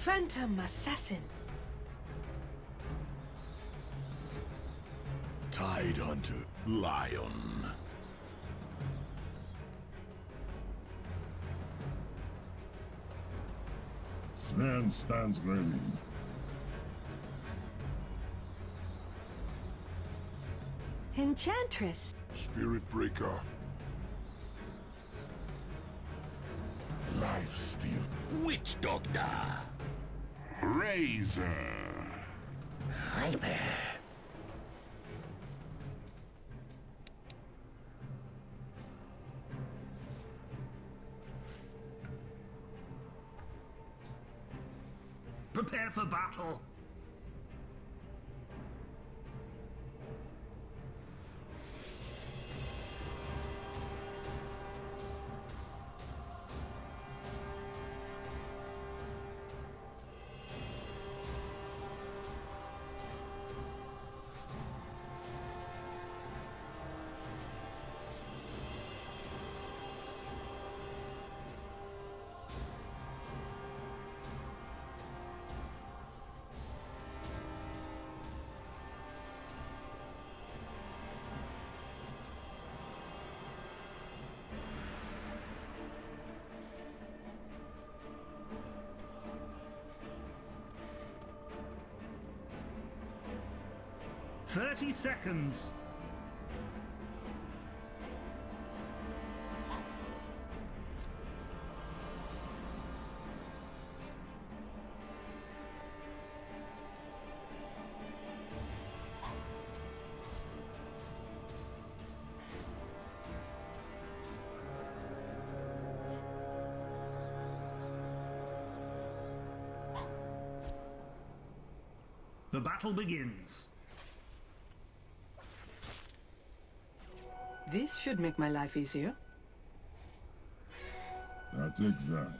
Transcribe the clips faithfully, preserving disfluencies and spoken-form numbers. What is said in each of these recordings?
Phantom Assassin. Tide Hunter. Lion. Sven stands ready. Enchantress. Spirit Breaker. Life Steal. Witch Doctor. Razor. Hyper. Prepare for battle. Thirty seconds. The battle begins. This should make my life easier. That takes that.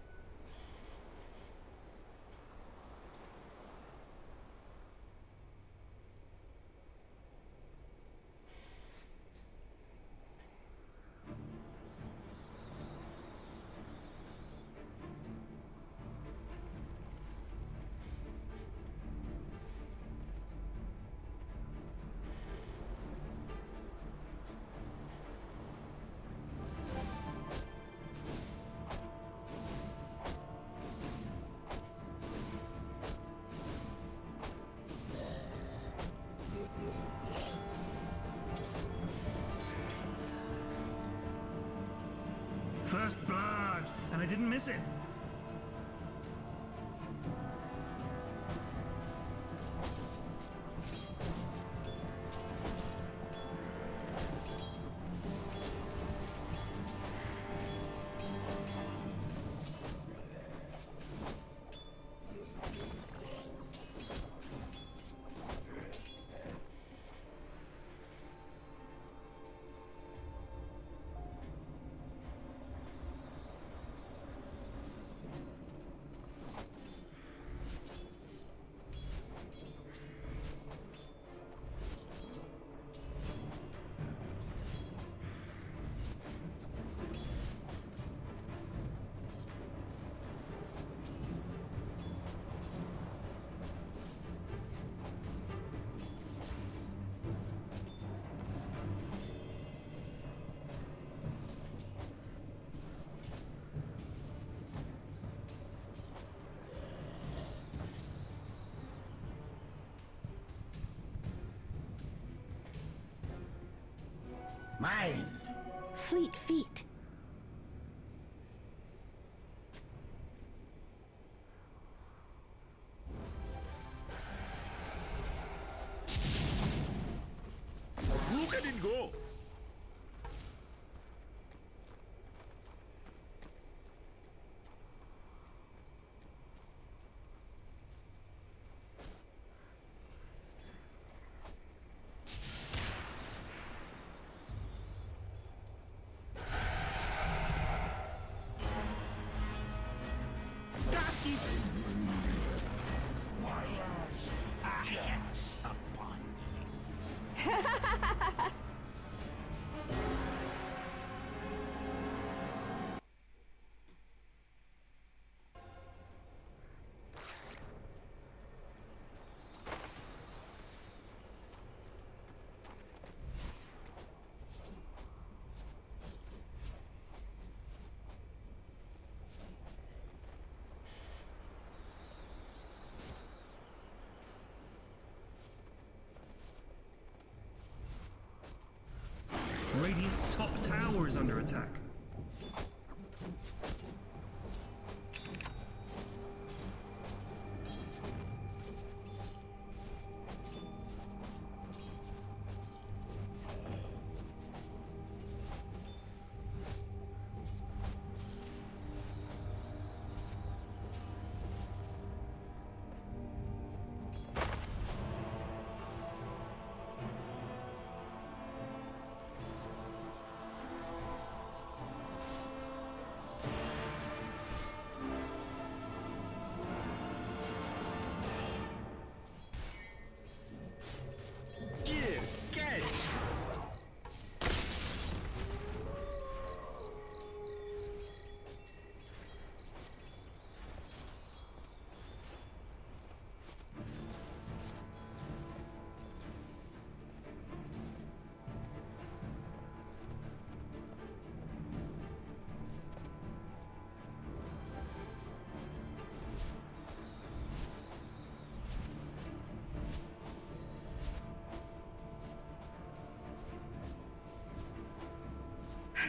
First blood, and I didn't miss it. Mine. Fleet feet. Look at it go!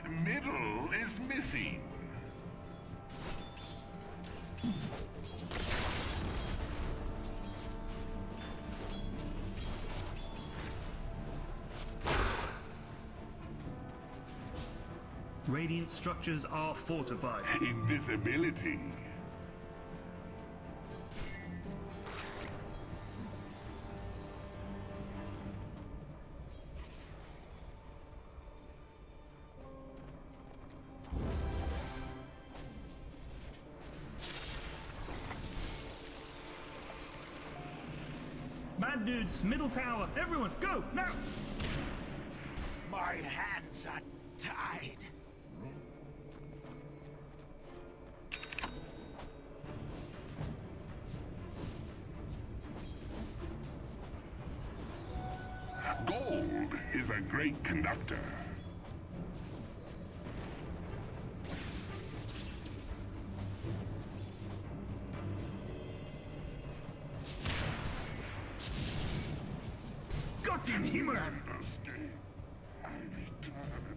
Middle is missing. Radiant structures are fortified. Invisibility. Bad dudes, middle tower, everyone, go, now! My hands are tied. Gold is a great conductor. Got him, Himmer! Escape. I return.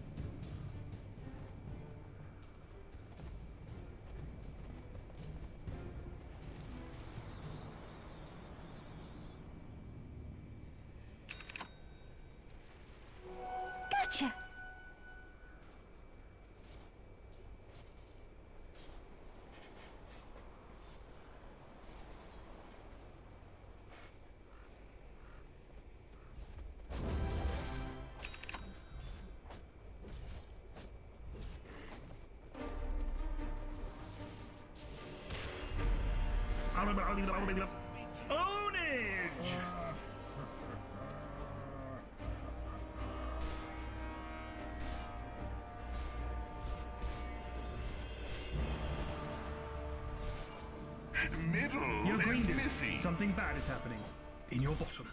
Gotcha! Ownage! Middle Your green is dude, missing. something bad is happening. In your bottom.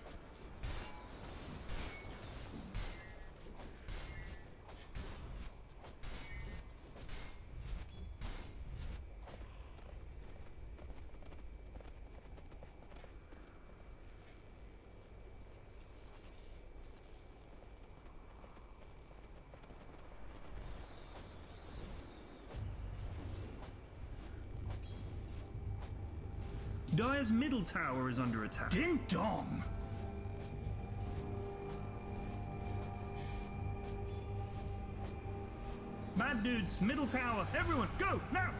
Dire's middle tower is under attack. Ding dong! Bad dudes, middle tower, everyone, go, now!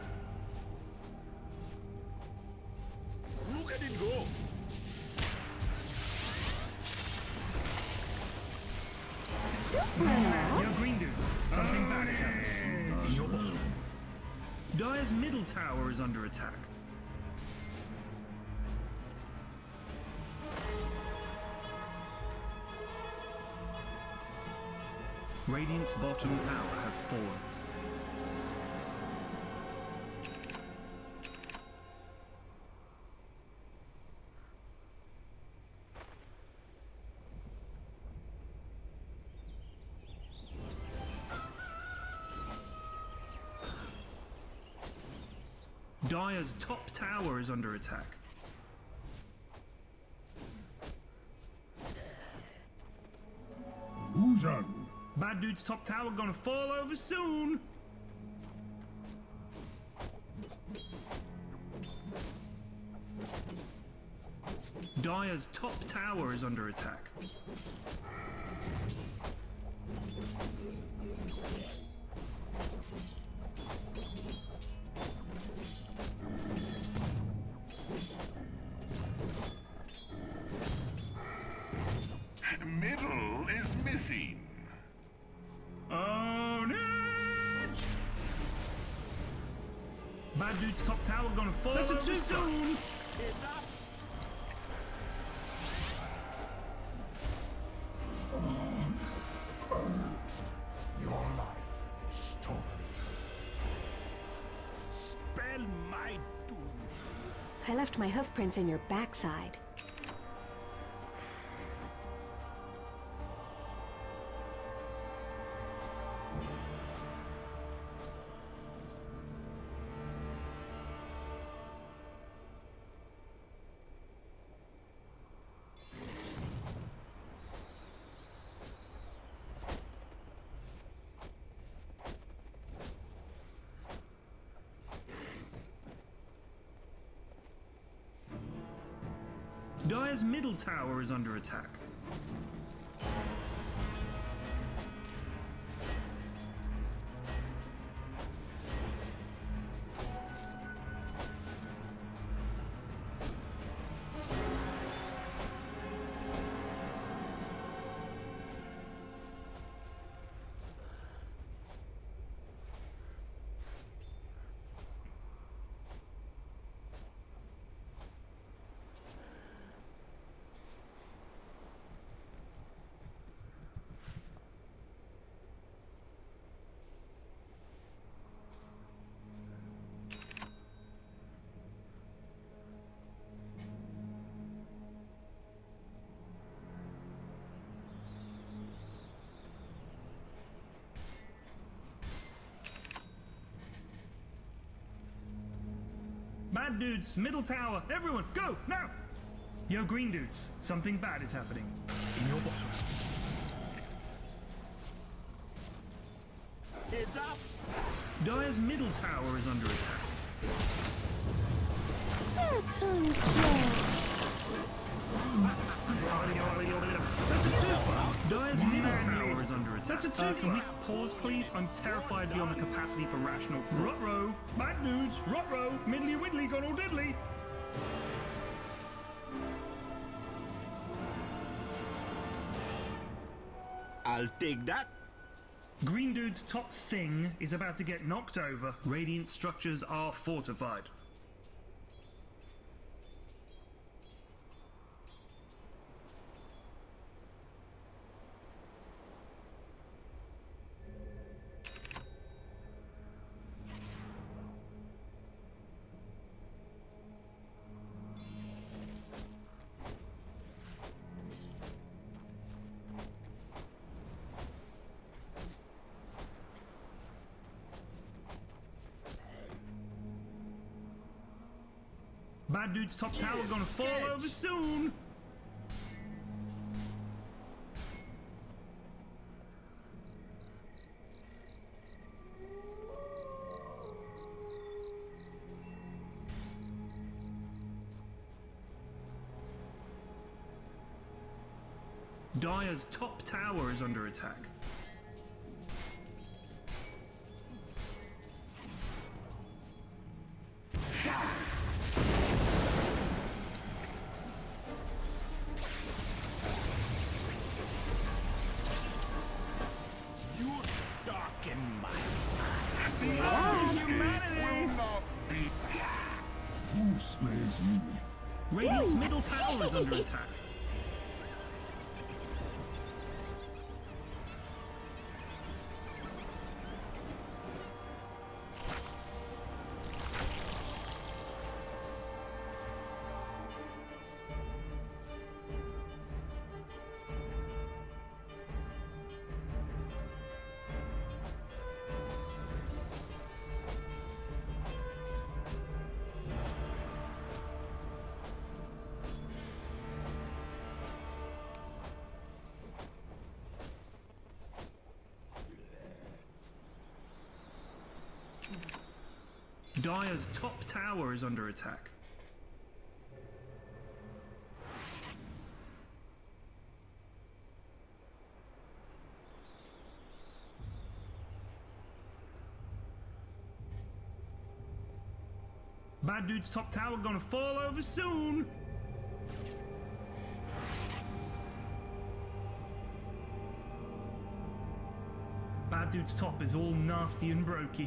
Look at it go. Your green dudes, something bad is happening. In your bottom. Dire's middle tower is under attack. Radiant's bottom tower has fallen. Dire's top tower is under attack. Illusion! Bad dude's top tower gonna fall over soon. Dire's top tower is under attack. Middle is missing. Own it! Bad dude's top tower gonna fall That's a over two-shot. soon. It's up. Your life stolen. Spell my doom. I left my hoof prints in your backside. Dire's middle tower is under attack. Bad dudes, middle tower, everyone, go, now! Yo, green dudes, something bad is happening. In your bottom. Heads up! Dire's middle tower is under attack. That's unfair. That's a two. Dire's middle tower is under attack. That's a two. Uh, can we pause, please? I'm terrified beyond the capacity for rational thought. Rot-row, bad dudes, rot-row, middly widdly gone all diddly. I'll take that. Green dude's top thing is about to get knocked over. Radiant structures are fortified. Bad dude's top tower gonna fall over soon! Dire's top tower is under attack. Who slays me? Radiant's middle tower is under attack. Dire's top tower is under attack. Bad dude's top tower gonna fall over soon! Bad dude's top is all nasty and brokey.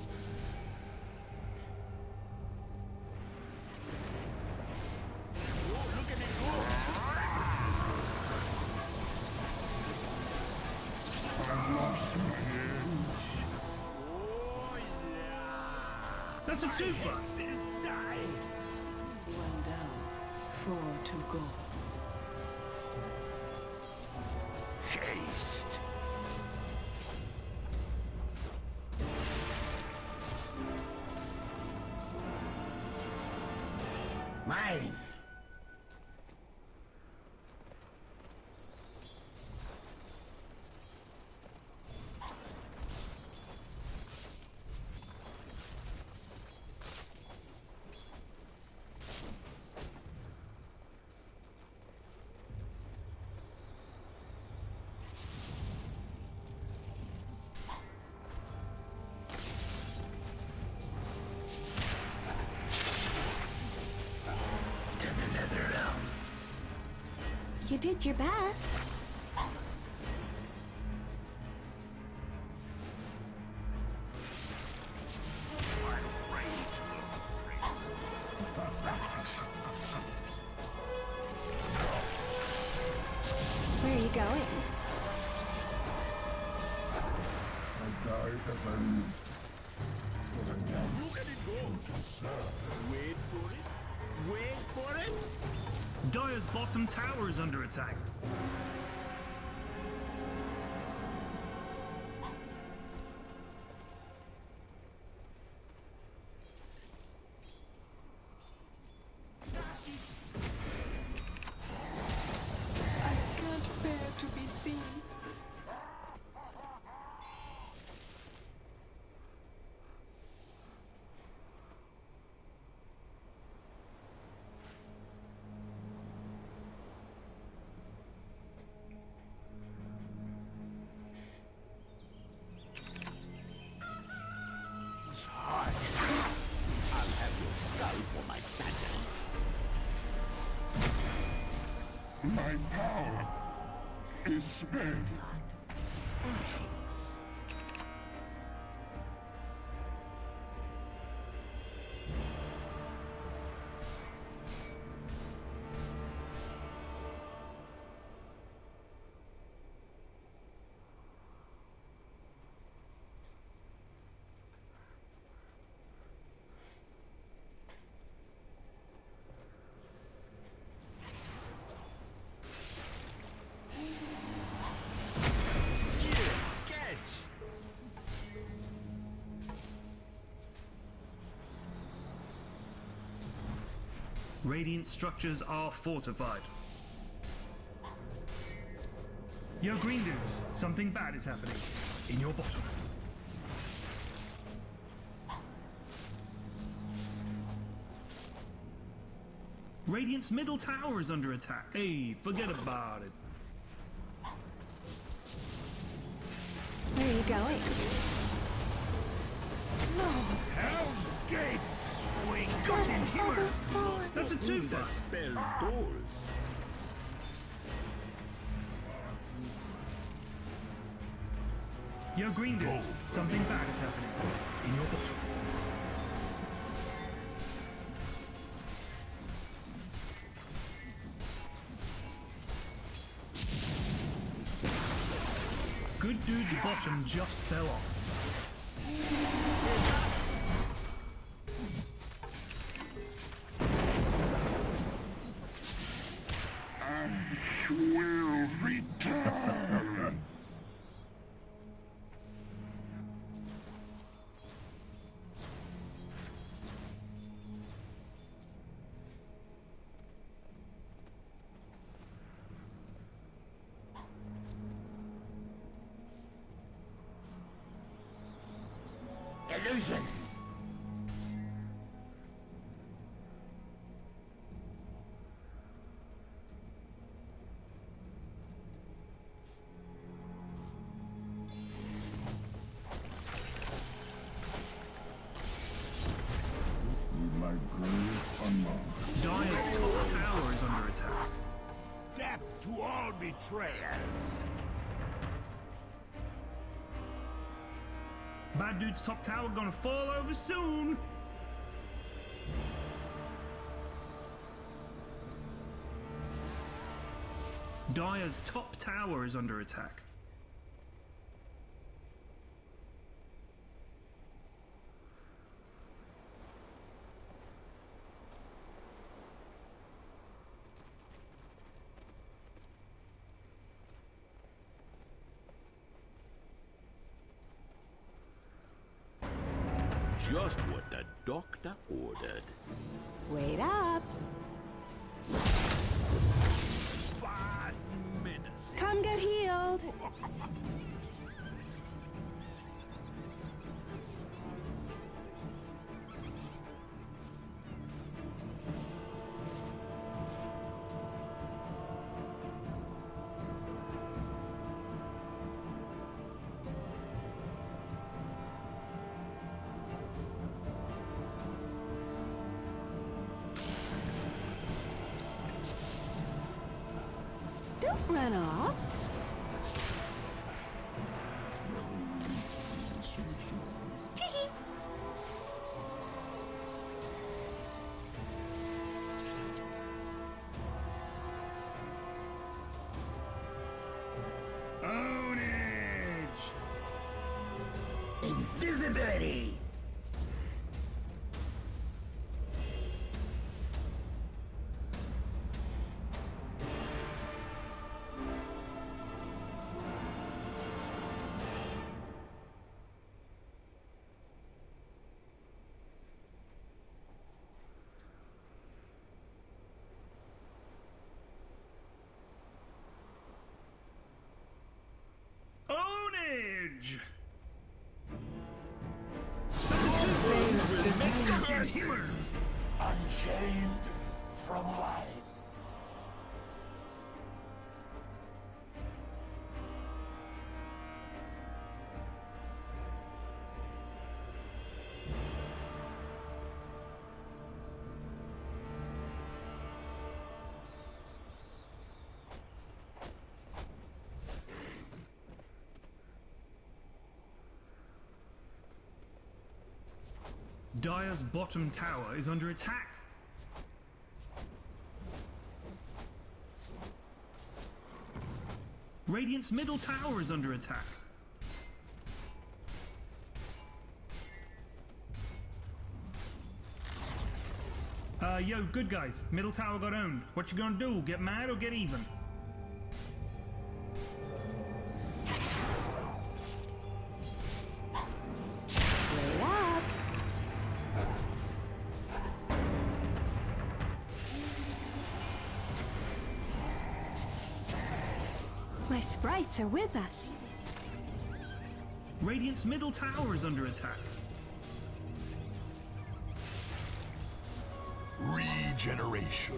That's a twofer. One down, four to go. Haste. Mine. You did your best. Where are you going? I died as I lived. But I am Look at it go! to serve. Wait for it! Wait for it! Dire's bottom tower is under attack. I can't bear to be seen. It's hard. I'll have your skull for my saddle. My power is sped. Catch! Radiant structures are fortified. Yo, green dudes, something bad is happening. In your bottom. Radiant's middle tower is under attack. Hey, forget about it. Where are you going? Hell's Gates! We got in here! That's a The two-for. spell doors. Yo, green dudes, something bad is happening. In your bottom. Good dude's bottom just fell off. I will return. Illusion! Leave my grave unmarked. Dire's top tower is under attack. Death to all betrayers. Bad dude's top tower gonna fall over soon. Dire's top tower is under attack. Just what the doctor ordered. Wait up. Bad medicine. Come get healed. ran off? Really need initiation. Tee-hee. Ownage! Invisibility! Ownage! Curses! Unchained from life. Dire's bottom tower is under attack. Radiant's middle tower is under attack. Uh, yo, good guys. Middle tower got owned. What you gonna do? Get mad or get even? Wait up. My sprites are with us. Radiant's middle tower is under attack. Regeneration.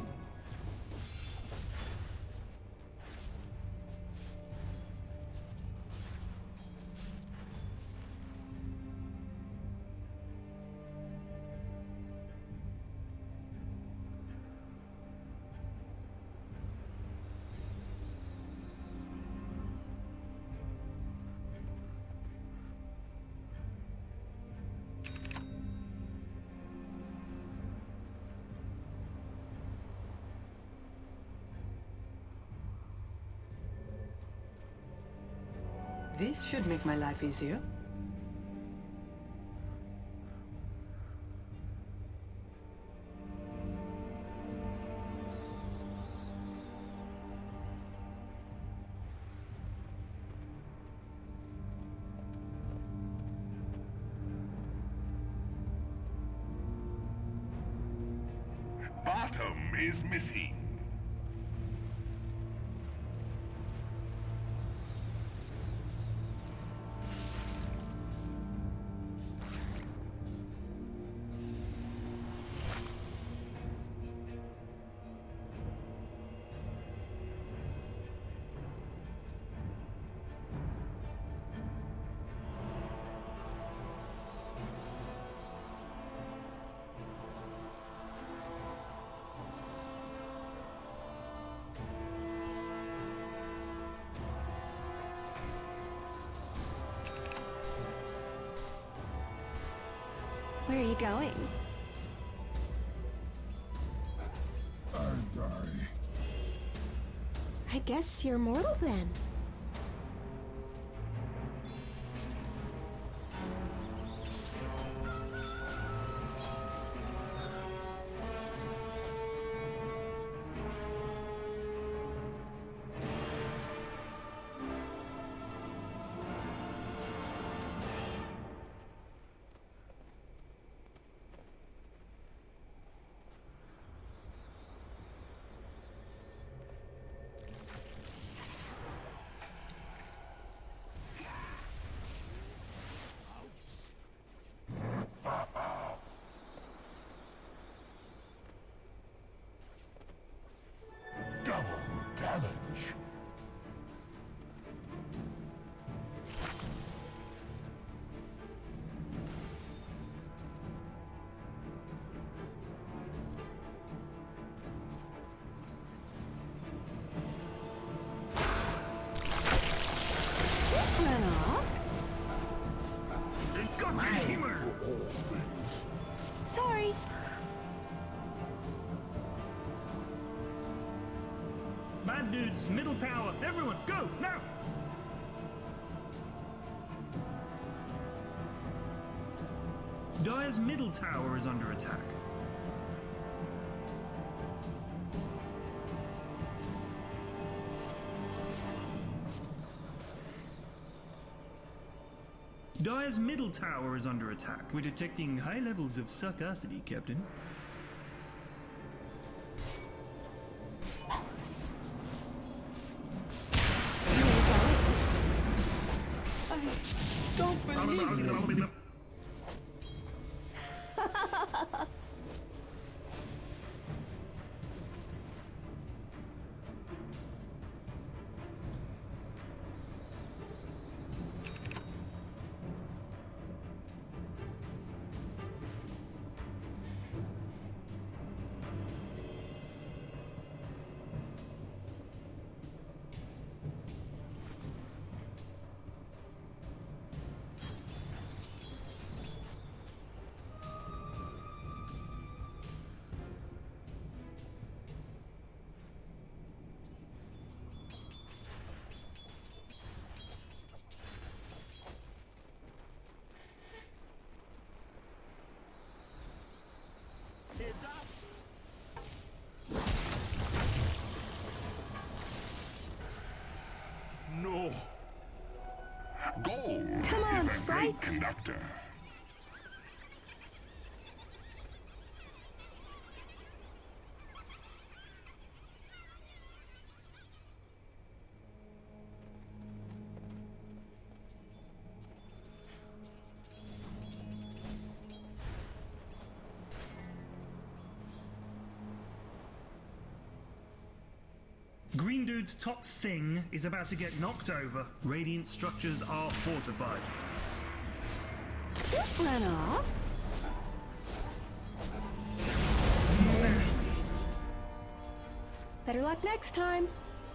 This should make my life easier. Bottom is missing. Where are you going? I die. I guess you're mortal then. dudes, middle tower, everyone, go, now! Dire's middle tower is under attack. Dire's middle tower is under attack. We're detecting high levels of sarcasity, Captain. I don't believe this. No. Gold Come on, is a great sprites. conductor. Green Dude's top thing is about to get knocked over. Radiant structures are fortified. Don't run off. Better luck next time.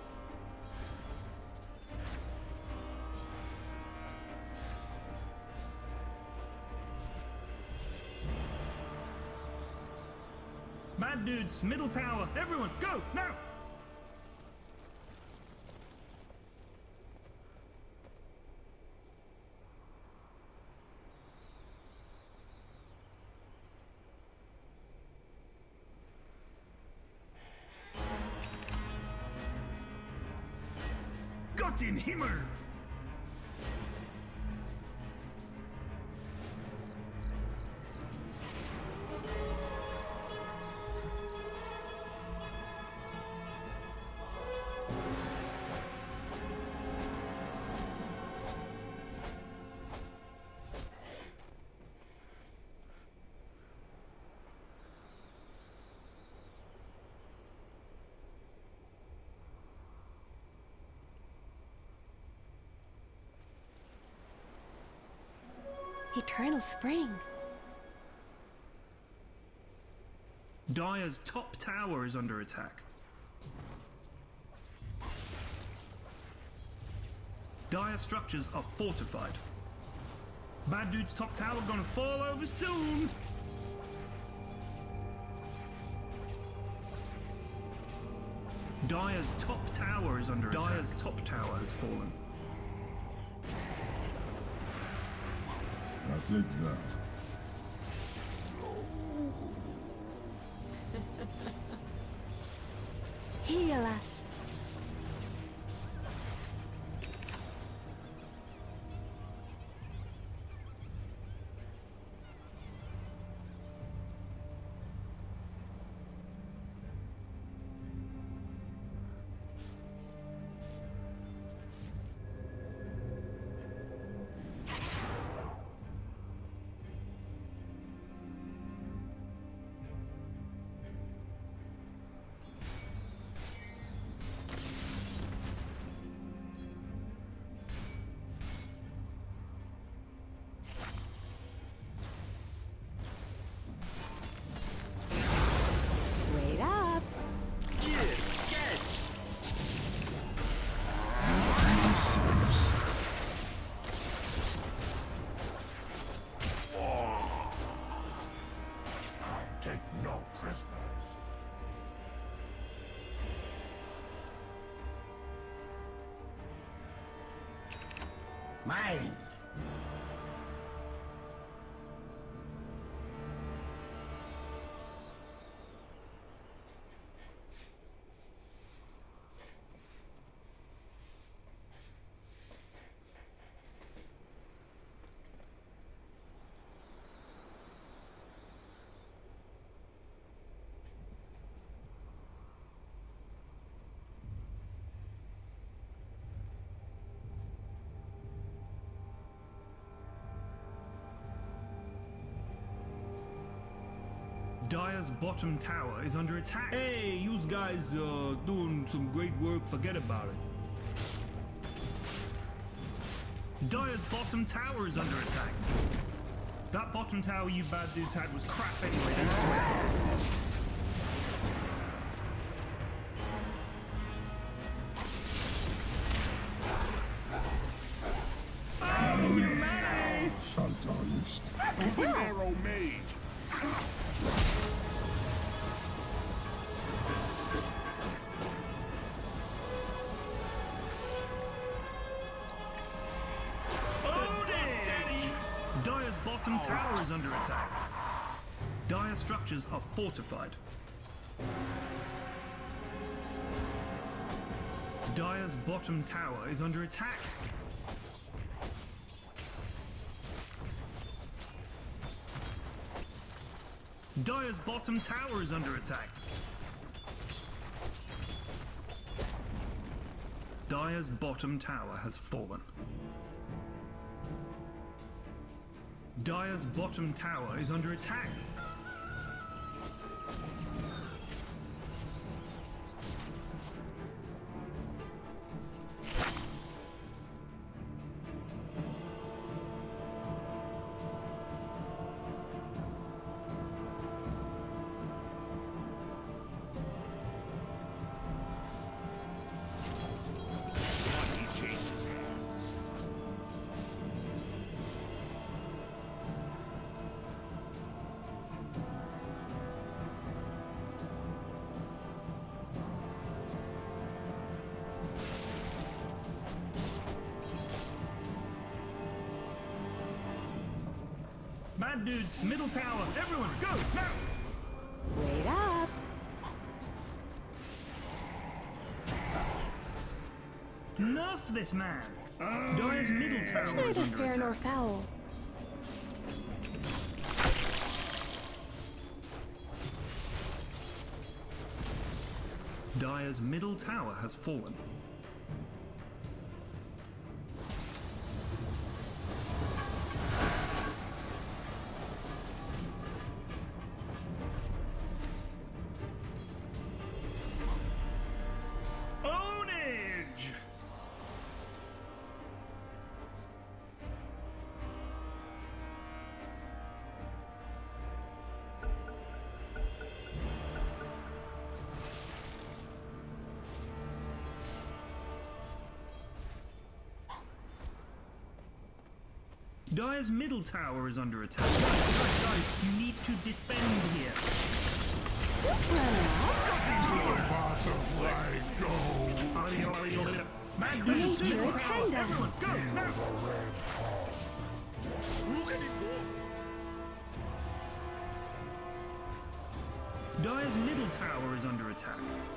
Bad Dude's middle tower, everyone, go, now! Gott in Himmel! Eternal Spring. Dire's top tower is under attack. Dire structures are fortified. Bad Dude's top tower gonna fall over soon! Dire's top tower is under attack. Dire's top tower has fallen. I'll take that. Heal us. Wait up. I take no prisoners. Mine. Dire's bottom tower is under attack. Hey, you guys uh, doing some great work, forget about it. Dire's bottom tower is under attack. That bottom tower you bad dudes had was crap anyway, I swear. Oh, you mage! Sometimes. Tomorrow mage. Dire's bottom tower is under attack. Dire structures are fortified. Dire's bottom tower is under attack. Dire's bottom tower is under attack. Dire's bottom tower has fallen. Dire's bottom tower is under attack. He changes hands. Bad dudes, middle tower, everyone, go, now! Wait up. Nerf this man! Dire's middle tower is Neither under fair nor attack. foul. Dire's middle tower has fallen. Ownage! Dire's middle tower is under attack. Guys, guys, guys, you need to defend here. Man, this is Nature middle tower. attend us. Everyone, go, now! Dire's middle tower is under attack.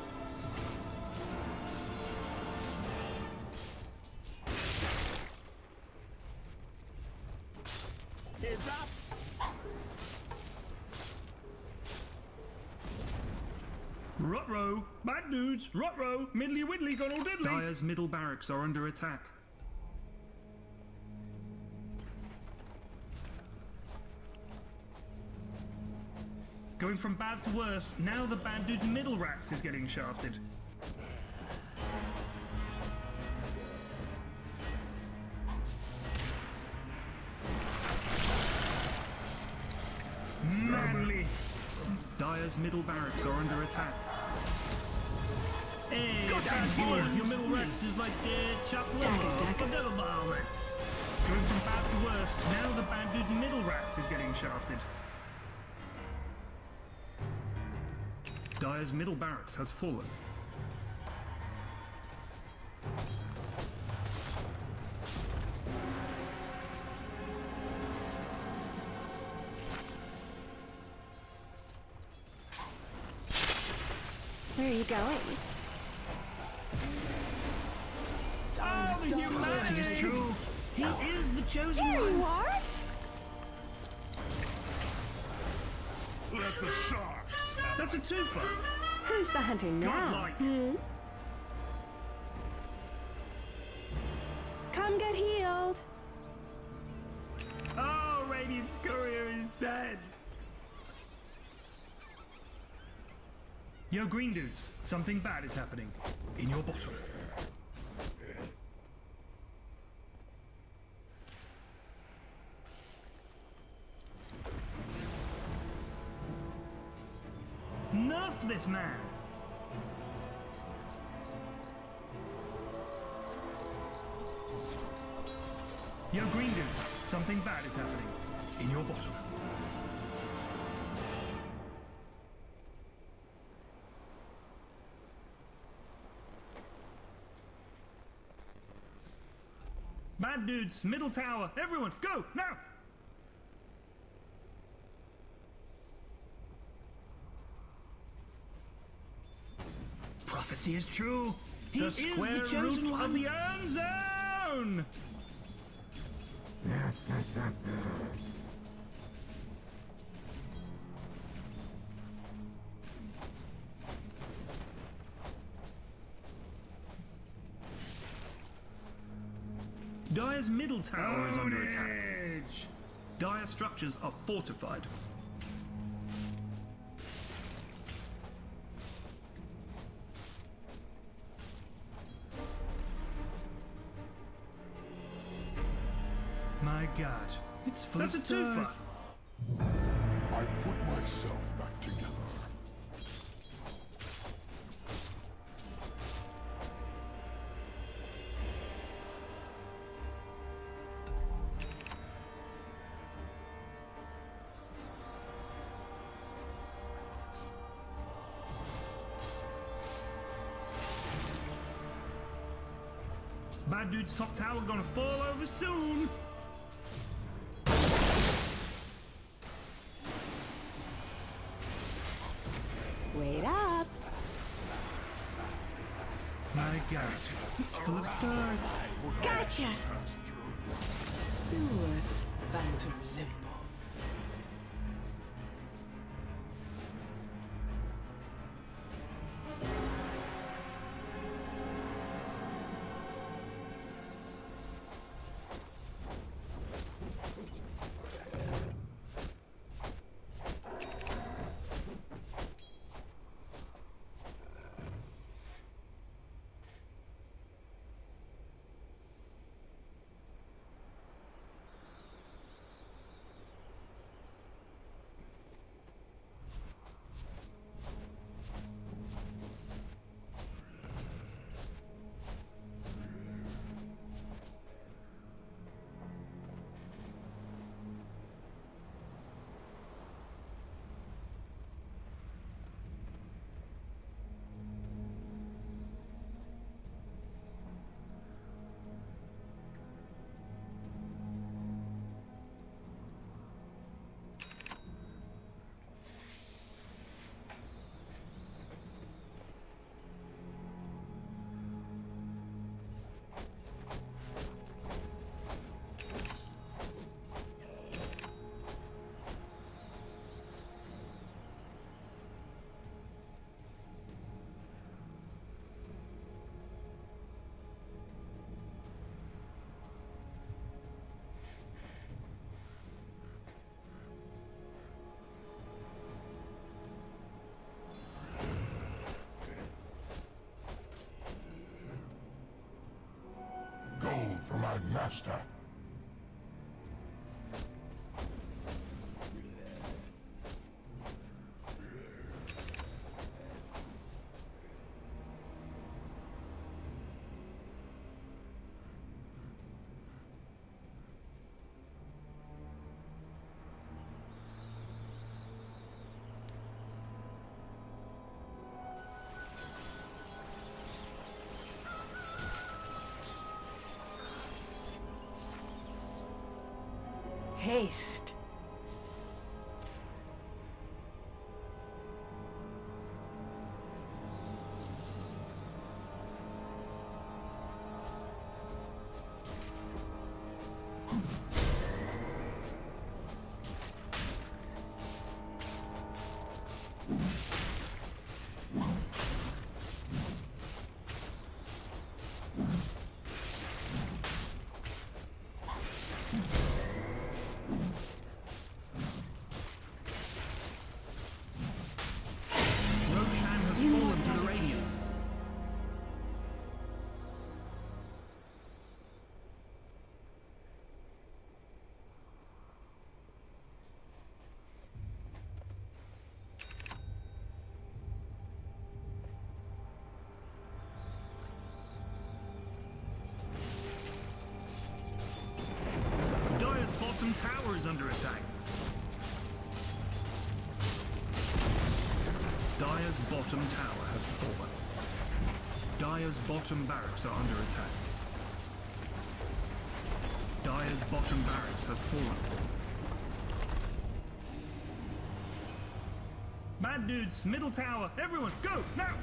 Heads up. Rot-row, bad dudes, rot-row, middly widdly gone all diddly. Dire's middle barracks are under attack. Going from bad to worse, now the bad dude's middle racks is getting shafted. Manly! Dire's middle barracks are under attack. Hey, bad boys, your middle racks is like uh, chopped liver. Forget about it. Going from bad to worse, now the bad dude's middle racks is getting shafted. Dire's middle barracks has fallen. Where are you going? Oh, the humanity is true. He is the chosen There one. you are! Let the sharks have That's a twofer. Who's the hunter now? Godlike. Hmm? Come get healed. Oh, Radiant's courier is dead. Yo, green dudes, something bad is happening. In your bottom. Nerf this man! Yo, green dudes, something bad is happening. In your bottom. Bad dudes, middle tower, everyone, go, now! Prophecy is true. He The is square the chosen root one of the Earn Zone! Dire's middle tower is under attack. Dire structures are fortified. My god, it's full That's of a twofer. stars. I've put myself back together. Bad dude's top tower gonna fall over soon. Wait up. My god, it's full of stars. Gotcha! Purest phantom limbo. Gold for my master. Haste. attack. Dire's bottom tower has fallen. Dire's bottom barracks are under attack. Dire's bottom barracks has fallen. Bad dudes, middle tower, everyone, go, now!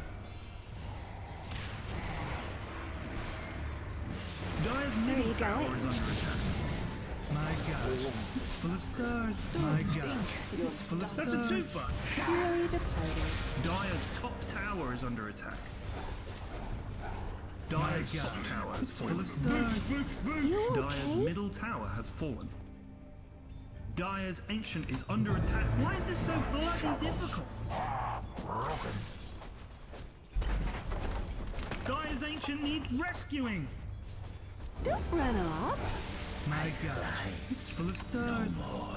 Dire's middle you tower going? is under attack. My gosh, it's full of stars. My gosh, it's full of stars. That's a twofer. Really departed. Dire's top tower is under attack. Dire's top tower is full of stars. You Dire's okay? middle tower has fallen. Dire's ancient is under attack. Why is this so bloody difficult? Dire's ancient needs rescuing. Don't run off. My god, it's full of stars.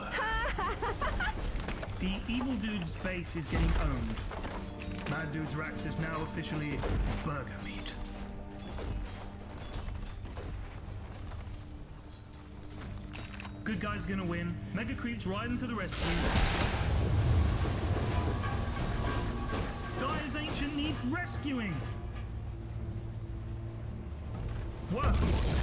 The evil dude's base is getting owned. Bad dude's Rax is now officially burger meat. Good guy's gonna win. Mega Creep's riding to the rescue. Dire's ancient needs rescuing. Whoa!